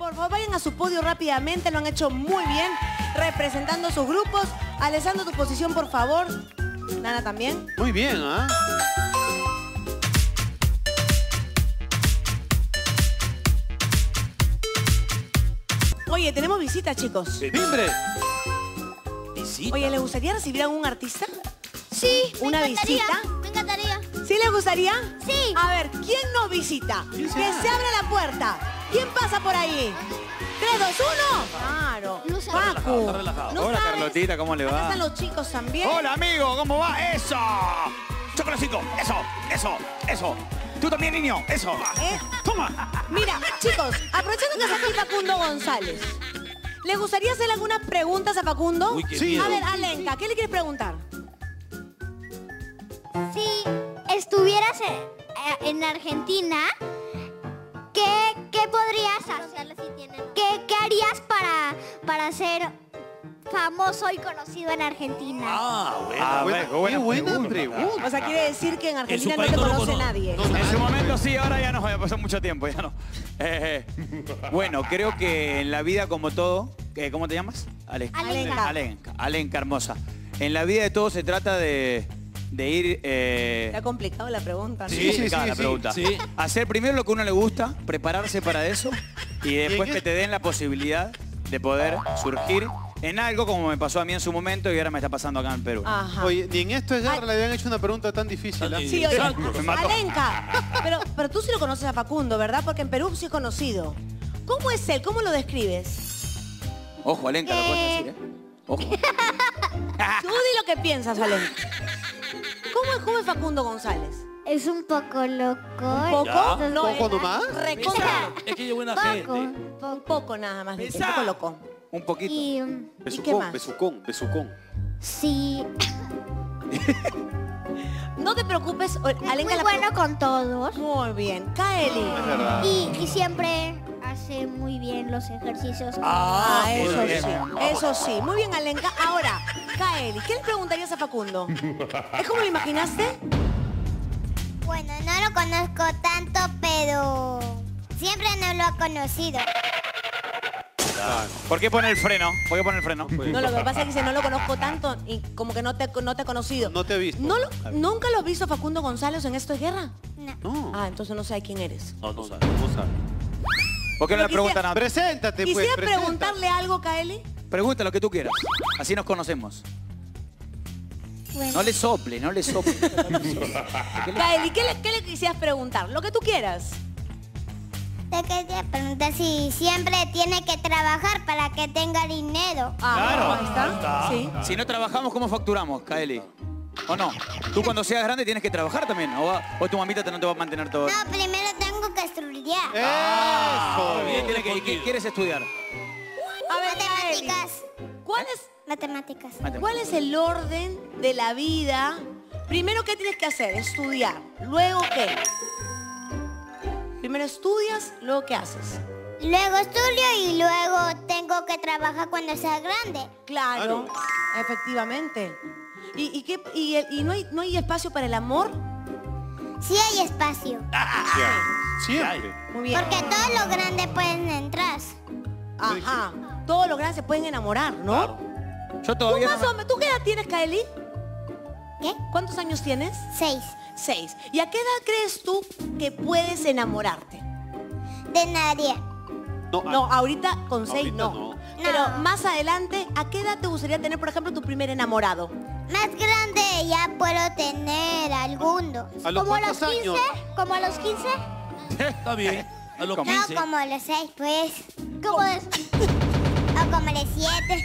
Por favor, vayan a su podio rápidamente. Lo han hecho muy bien, representando sus grupos. Alessandro, tu posición, por favor. Nana también. Muy bien, ¿ah? Oye, tenemos visita, chicos. ¡Timbre! Visita. Oye, ¿les gustaría recibir a algún artista? Sí, ¿Una visita? Me encantaría. ¿Sí les gustaría? Sí. A ver, ¿quién nos visita? Que se abra la puerta. ¿Quién pasa por ahí? 3, 2, 1. Claro. No sé. Paco. Está relajado. ¿No Hola, sabes? Carlotita, ¿cómo le Acá va? están los chicos también. Hola, amigo, ¿cómo va? ¡Eso! ¡Chocolacito! ¡Eso! ¡Tú también, niño! ¡Eso! ¿Eh? ¡Toma! Mira, chicos, aprovechando que está aquí Facundo González, ¿les gustaría hacerle algunas preguntas a Facundo? Uy, qué Sí. miedo. A ver, Alenka, ¿qué le quieres preguntar? Si estuvieras en Argentina, ¿qué podrías hacer? ¿Qué harías para ser famoso y conocido en Argentina? Ah, bueno. A ver, Qué buena pregunta. pregunta. O sea, quiere decir que en Argentina su no país te no lo conoce conoce. nadie. En su momento sí, ahora ya no, ya pasó mucho tiempo, ya no. Bueno, creo que en la vida como todo, ¿cómo te llamas? Alenka. Alenka, hermosa. En la vida de todo se trata de ir... Está complicado la pregunta, ¿no? Sí, complicada la pregunta. sí. Hacer primero lo que a uno le gusta, prepararse para eso y después que te den la posibilidad de poder surgir en algo como me pasó a mí en su momento y ahora me está pasando acá en Perú. Ajá. Oye, ni en esto es guerra le habían hecho una pregunta tan difícil, ¿ah? Sí, oye, Exacto. Me mató. Alenka, pero tú sí lo conoces a Facundo, ¿verdad? Porque en Perú sí es conocido. ¿Cómo es él? ¿Cómo lo describes? Ojo, Alenka, lo puedes decir, ¿eh? Ojo. Tú di lo que piensas, Alenka. ¿Cómo es Facundo González? Es un poco loco. ¿Un poco? Ya. No, ¿Poco es nomás? recontra. Es que ella es buena Poco. gente. Un poco nada más, dice, un Pensá. poco loco. Un poquito. Y ¿Y qué más? Besucón. sí, No te preocupes, Alenka muy la bueno con todos. Muy bien. Kaeli. Es verdad. Y siempre hace muy bien los ejercicios. Ah, eso bien. sí. Eso sí. Muy bien, Alenka. Ahora, Kaeli, ¿qué le preguntarías a Facundo? ¿Es como lo imaginaste? Bueno, no lo conozco tanto, pero siempre no lo ha conocido. ¿Por qué pone el freno? ¿Por qué pone el freno? No, lo que pasa es que dice, no lo conozco tanto y como que no te ha conocido. No te he visto. ¿Nunca lo has visto a Facundo González en Esto es Guerra? No. Ah, entonces no sé quién eres. No, no sabe. No sabe. ¿Por qué no le Pero preguntan a Preséntate, pues. ¿Quisiera presenta. preguntarle algo, Kaeli? Pregunta lo que tú quieras. Así nos conocemos. Bueno, No le sople, no le sople. Kaeli, ¿qué le quisieras preguntar? Lo que tú quieras. Te quería preguntar si siempre tiene que trabajar para que tenga dinero. Claro. Ahí está. Sí. Si no trabajamos, ¿cómo facturamos, Kaeli? ¿O no? Tú cuando seas grande tienes que trabajar también. O tu mamita no te va a mantener todo. No, primero tengo que estudiar. ¡Eso! Bien, tiene que ¿Qué ir. quieres estudiar? A ver, Kaeli, Matemáticas. Matemáticas. Matemáticas. ¿Cuál es el orden de la vida? Primero, ¿qué tienes que hacer? Estudiar. Luego, ¿qué? Primero estudias, luego, ¿qué haces? Luego estudio y luego tengo que trabajar cuando sea grande. Claro, efectivamente. ¿Y no hay espacio para el amor? Sí hay espacio. Siempre. Muy bien. Porque todos los grandes pueden entrar. Ajá. Todos los grandes se pueden enamorar, ¿no? Yo ¿Tú, todavía más no o menos, ¿tú qué edad tienes, Kaeli? ¿Qué? ¿Cuántos años tienes? 6. 6. ¿Y a qué edad crees tú que puedes enamorarte? De nadie. No, ahorita con 6 ahorita no. no. Pero No. más adelante, ¿a qué edad te gustaría tener, por ejemplo, tu primer enamorado? Más grande ya puedo tener algunos. ¿A los como a los cuántos 15, años? como a los 15, Está bien. A los ¿Cómo? 15. No como los 6, pues. como de... O como los 7.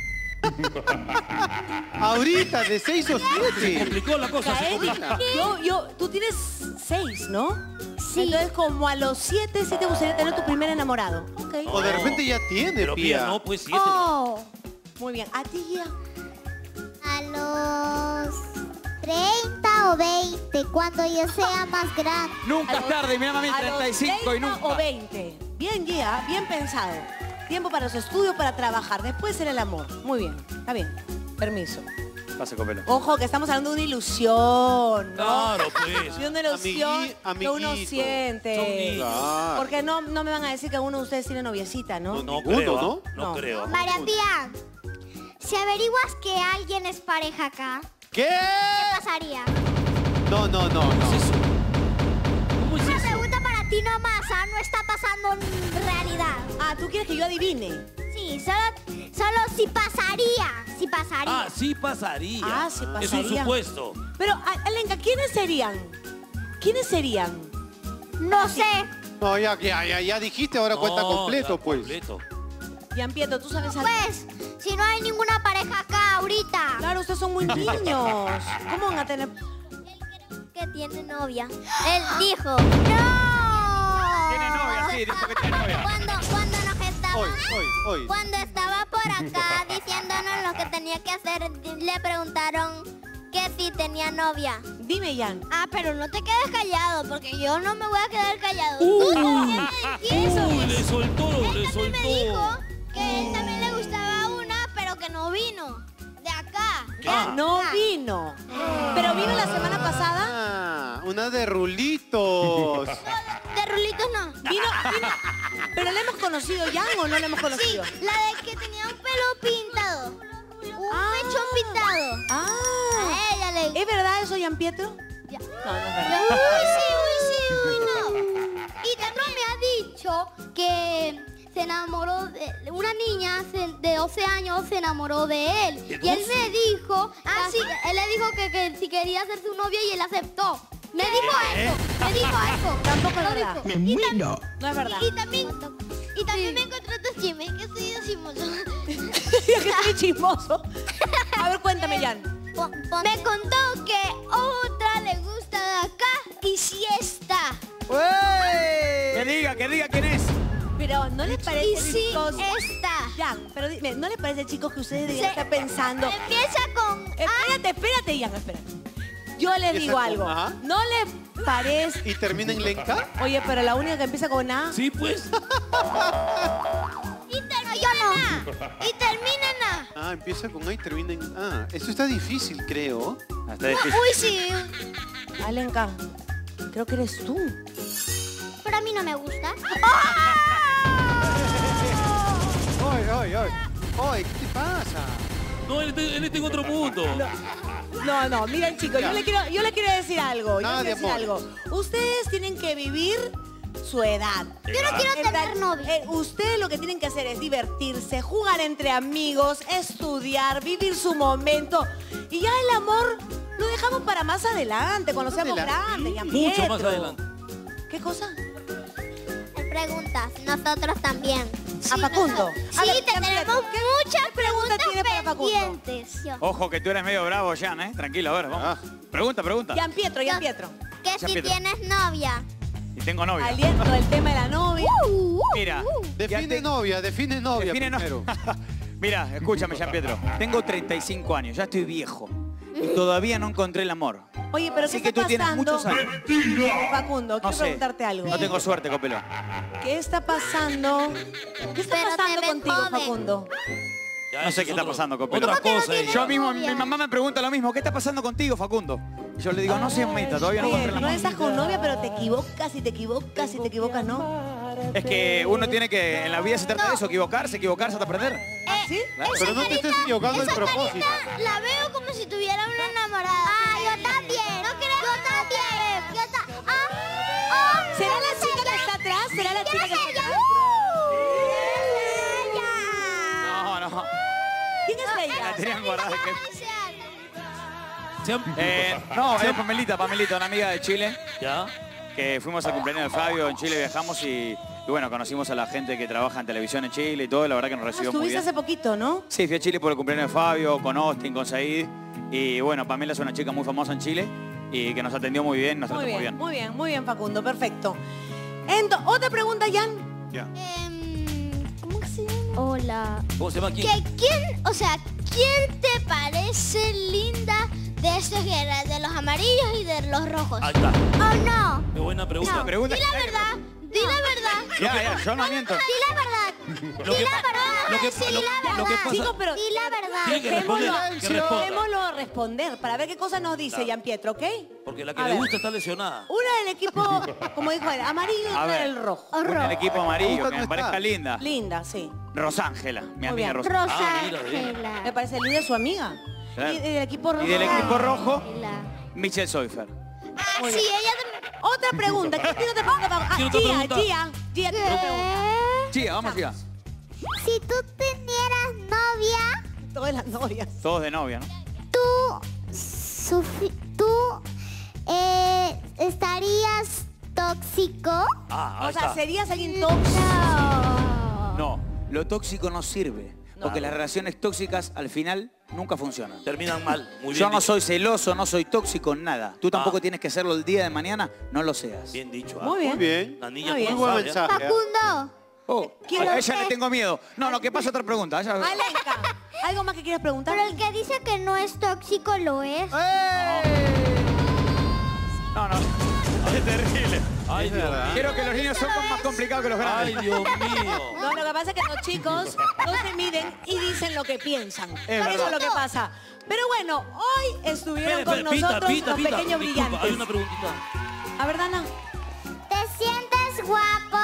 Ahorita, de 6 o Se 7. complicó la cosa, se Kaeli, complicó. tú tienes 6, ¿no? Sí. Entonces, como a los 7 sí te gustaría tener tu primer enamorado. Ok. O de repente ya tiene, Pero Pía, Pía. no, pues 7. Oh, Muy bien. ¿A ti, Gia? A los 30 o 20, cuando yo sea más grande. Nunca es tarde, mira mami, ¿A los 35 y 30 nunca. o 20? Bien, Gia, bien pensado. Tiempo para su estudio, para trabajar. Después el amor. Muy bien, está bien. Permiso. Pase, Copelo. Ojo, que estamos hablando de una ilusión, ¿no? Claro, pues. De una ilusión que uno Amiguito. siente. Son niños. Claro. Porque no me van a decir que uno de ustedes tiene noviecita, ¿no? No Ninguno, creo, ¿no? ¿no? No No. creo. María Pía, si averiguas que alguien es pareja acá, ¿Qué? ¿qué pasaría? No. ¿Cómo es eso? ¿Cómo es Una eso? pregunta para ti nomás, ¿ah? No está pasando en realidad. Ah, ¿tú quieres que yo adivine? Sí, solo si pasaría. Si pasaría. Ah, sí pasaría. Ah, sí Es un pasaría. supuesto. Pero, Alenka, ¿quiénes serían? ¿Quiénes serían? No sé. No, ya dijiste, ahora cuenta No, completo, ya, pues. completo. Gianpietro, ¿tú sabes algo? Pues, si no hay ninguna pareja acá ahorita. Claro, ustedes son muy niños. ¿Cómo van a tener...? Que tiene novia. Él dijo. ¡No! Tiene novia, sí, dijo que tiene novia. Cuando nos estaba... Hoy. Cuando estaba por acá diciéndonos lo que tenía que hacer, le preguntaron que si tenía novia. Dime, Jan. Ah, pero no te quedes callado, porque yo no me voy a quedar callado. ¿Tú también me dijiste eso? Uy, le soltó, le Él también me dijo soltó. que él también le gustaba una, pero que no vino. De acá. Ah. No vino. Pero vino la semana pasada. Ah, una de rulitos. De rulitos no. Vino. ¿Pero le hemos conocido, Jan, o no le hemos Sí, conocido? la de que tenía un pelo pintado. Un mechón pintado. Ah. A ella le ¿Es verdad eso, Gianpietro? Ya. No, no es verdad. Uy, no. Y también me ha dicho que se enamoró de una niña de 12 años, se enamoró de él. ¿De Y él 12? me dijo, él le dijo que si quería ser su novia y él aceptó. Me dijo eso. Tampoco es Lo verdad. dijo. No es verdad. Y también me encontré otros chismes, que soy decimoso. que soy chismoso. A ver, cuéntame, Jan. Me contó que otra le gusta de acá y si está. Que diga quién es. Pero, ¿no les parece, Y si chicos? está. Jan, pero dime, ¿no les parece, chicos, que ustedes deberían estar pensando? Empieza con Espérate, Jan, espera. Yo les Empieza digo con algo. A. ¿No les parece? ¿Y termina en Lenca? Oye, pero la única que empieza con A. Sí, pues. y termina en A. Ah, empieza con A y termina en A. Eso está difícil, creo. Ah, está difícil. Uy, sí. Alenka, creo que eres tú. Pero a mí no me gusta. Ay, ¿qué te pasa? No, él está en otro mundo. No, miren, chicos, yo le quiero decir algo. Nada de amor. Ustedes tienen que vivir su edad. Yo no quiero tener novia. Ustedes lo que tienen que hacer es divertirse, jugar entre amigos, estudiar, vivir su momento. Y ya el amor lo dejamos para más adelante, cuando seamos grandes. Mucho más adelante. ¿Qué cosa? Preguntas, nosotros también. ¿A Facundo? Sí, A ver, tenemos ¿qué muchas preguntas tiene para Facundo? pendientes. Ojo que tú eres medio bravo, Jan, ¿eh? Tranquilo, a ver, vamos. Pregunta. Gianpietro. Que si Pietro. tienes novia. Y tengo novia. Aliento el tema de la novia. Mira. ya Define novia define no- primero. Mira, escúchame, Gianpietro. Tengo 35 años, ya estoy viejo. Y todavía no encontré el amor. Oye, pero Así ¿qué que está tú tienes pasando? muchos años. Facundo, No quiero sé. preguntarte algo. No tengo suerte, Copelo. ¿Qué está pasando? ¿Qué está Pero te pasando ves contigo, joven. Facundo? Ya, No eso sé es qué está otro- pasando, Copelo. Otra cosa. tienes Yo mismo, novia? mi mamá me pregunta lo mismo. ¿Qué está pasando contigo, Facundo? Y yo le digo, no seas meta, todavía no Oye, encontré el no amor. estás con novia, pero te equivocas y te equivocas, ¿no? Es que uno tiene que, en la vida se trata de eso, equivocarse hasta aprender. ¿Sí? Pero no te estés equivocando el propósito. La veo como si tuviera una enamorada. Ah, yo también. No creo. Yo también. ¿Será la chica que está atrás? ¿Será la chica que está atrás? No. ¿Quién es ella? La tenían guardada. Se han- No, es Pamelita, una amiga de Chile. ¿Ya? Que fuimos al cumpleaños de Fabio, en Chile viajamos y bueno, conocimos a la gente que trabaja en televisión en Chile y todo, la verdad que nos recibió muy Estuviste bien. hace poquito, ¿no? Sí, fui a Chile por el cumpleaños de Fabio, con Austin, con Said. Y bueno, Pamela es una chica muy famosa en Chile y que nos atendió muy bien, nos trató Muy bien, Facundo, perfecto. Otra pregunta, Jan. Ya. ¿Cómo que se llama? Hola. ¿Cómo se llama aquí? ¿Quién te parece linda de estos guerras, de los amarillos y de los rojos? Ahí está. Oh, no. Qué buena pregunta. No. Pregunta- Di la verdad. Ya, yo no miento. Di la verdad. Lo que pasa... Chicos, pero Di la verdad. Tiene que responder, que responda. dejémoslo responder para ver qué cosa nos dice Claro. Gian Pietro, ¿ok? Porque la que A le ver. gusta está lesionada. Una del equipo, como dijo él, amarillo y A otra ver. del rojo. Una del equipo amarillo, Busca que cómo me está. parezca linda. Linda, sí. Rosángela, mi Muy amiga bien. Rosángela. mira, Rosángela. Me parece linda su amiga. Claro. Y del equipo rojo. Y del equipo rojo, Rosángela. Michelle Soifer. Ah, Muy sí, bien. ella también. Otra pregunta. ¿Qué tiene otra pregunta? ¿Tiene otra pregunta? Gia, tiene otra pregunta. Chica, vamos ya. Si tú tenieras novia, Todas las novias. Todos de novia, ¿no? tú estarías tóxico. Ah, ahí O sea, está. ¿serías alguien tóxico? No, lo tóxico no sirve. Porque Claro. las relaciones tóxicas al final nunca funcionan. Terminan mal. Muy bien Yo no dicho. soy celoso, no soy tóxico, nada. Tú tampoco Ah. tienes que serlo el día de mañana, no lo seas. Bien dicho. ¿ah? Muy bien. Muy bien. La niña Muy bien. como Muy buen sabe, ¿ah? mensaje. ¿eh? Facundo, Oh, Quiero- a ella le tengo miedo. No, que pasa otra pregunta. Ella... Alenka, ¿algo más que quieras preguntar? pero el que dice que no es tóxico lo es. No, no. Es terrible. Ay, Es Dios verdad. mío. Quiero que los niños son más complicados que los Ay, grandes. Dios mío. No, lo que pasa es que los chicos no se miden y dicen lo que piensan. Eso verdad. es lo que pasa. Pero bueno, hoy estuvieron con nosotros los pequeños Disculpa, brillantes. hay una preguntita. A ver, Dana. ¿Te sientes guapo?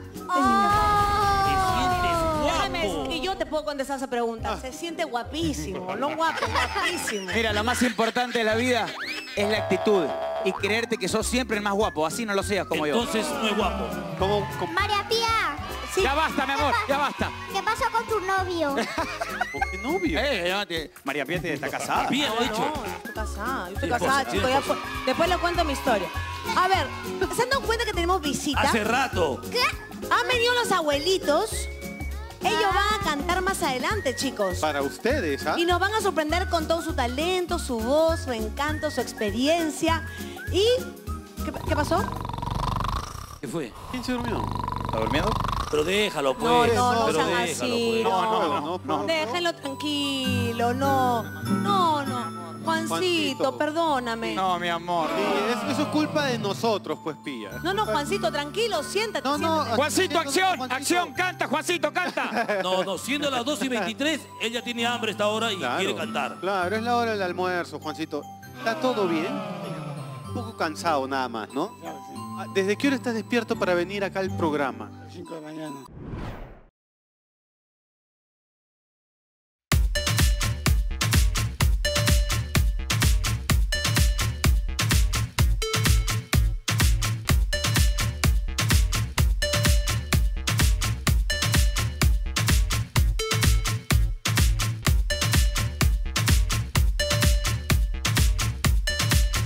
Déjame decir Guapo. que yo te puedo contestar esa pregunta. Se siente guapísimo, no guapo, guapísimo. Mira, lo más importante de la vida es la actitud. Y creerte que sos siempre el más guapo. Así no lo seas como yo. Entonces no es guapo. ¿Cómo? María Pía, Sí. Ya basta, mi amor, ya basta. ¿qué pasó con tu novio? ¿Por qué novio? María Pía está casada. Bien No, hecho. no, yo estoy casada, yo estoy Sí, casada, esposa, chicos. sí, ya esposa. después le cuento mi historia. A ver, ¿se han dado cuenta que tenemos visita? Hace rato. Han venido los abuelitos. Ellos van a cantar más adelante, chicos. Para ustedes, ¿ah? Y nos van a sorprender con todo su talento, su voz, su encanto, su experiencia. ¿Y qué pasó? ¿Qué fue? ¿Quién se durmió? ¿Está durmiendo? Pero déjalo, No, pues. no Pero sean déjalo, así. pues. No. Déjenlo tranquilo, no. No. Juancito, Juancito. perdóname. No, mi amor. Sí, eso es culpa de nosotros, pues, Pía. No, Juancito, tranquilo, siéntate. No, no. siéntate. Juancito, acción, Juancito. acción, canta, Juancito, canta. No, siendo las 2:23, ella tiene hambre esta hora y quiere cantar. Claro, es la hora del almuerzo, Juancito. ¿Está todo bien? Un poco cansado nada más, ¿no? Ah, ¿Desde qué hora estás despierto para venir acá al programa? 5 de la mañana.